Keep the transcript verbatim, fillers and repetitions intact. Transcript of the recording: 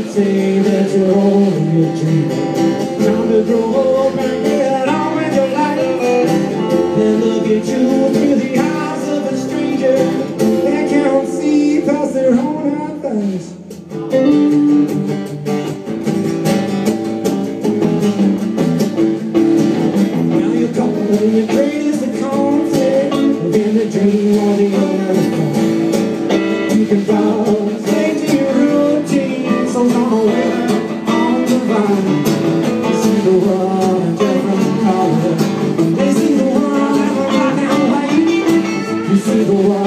say that you're only a dreamer. Time to grow up and get on with your life. Then look at you through the eyes of a stranger that can't see past their own eyes. Now you're calling your greatest accomplishment within the dream or the other. You can fall straight to your routine, so nowhere on the vine. You see the world in different colors. They see the world in black and white. You see the world